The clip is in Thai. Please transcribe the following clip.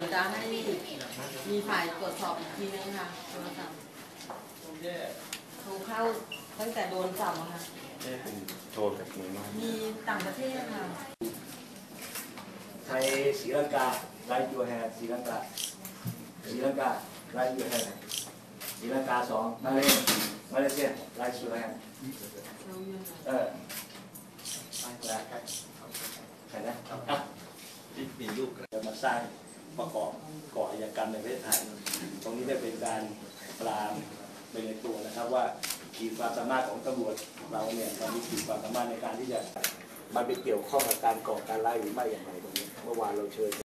จะให้มีฝ่ายตรวจสอบอีกทีนึงค่ะโทรศัพท์โทรเข้าตั้งแต่โดนจับค่ะโทรกับมือมากมีต่างประเทศค่ะไทยศรีลังกาไรยูแฮศรีลังกาไรยูแฮศรีลังกา2มาเลเซียไรยูแฮใครนะที่มีลูกจะมาสร้างประกอบก่ออาชญากรรมในประเทศไทยตรงนี้ได้เป็นการปรามไปในตัวนะครับว่าขีดความสามารถของตำรวจเราเนี่ยเรามีขีดความสามารถในการที่จะมันไปเกี่ยวข้องกับการก่อการร้ายหรือไม่อย่างไรตรงนี้เมื่อวานเราเชิญ